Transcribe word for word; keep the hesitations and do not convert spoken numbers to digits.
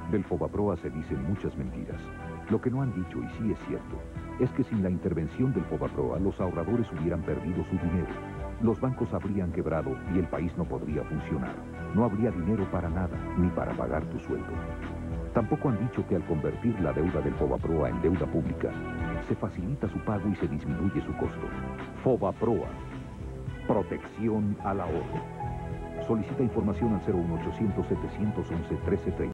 Del Fobaproa se dicen muchas mentiras. Lo que no han dicho, y sí es cierto, es que sin la intervención del Fobaproa, los ahorradores hubieran perdido su dinero. Los bancos habrían quebrado y el país no podría funcionar. No habría dinero para nada, ni para pagar tu sueldo. Tampoco han dicho que al convertir la deuda del Fobaproa en deuda pública, se facilita su pago y se disminuye su costo. Fobaproa. Protección al ahorro. Solicita información al cero uno ochocientos, setecientos once, trece treinta.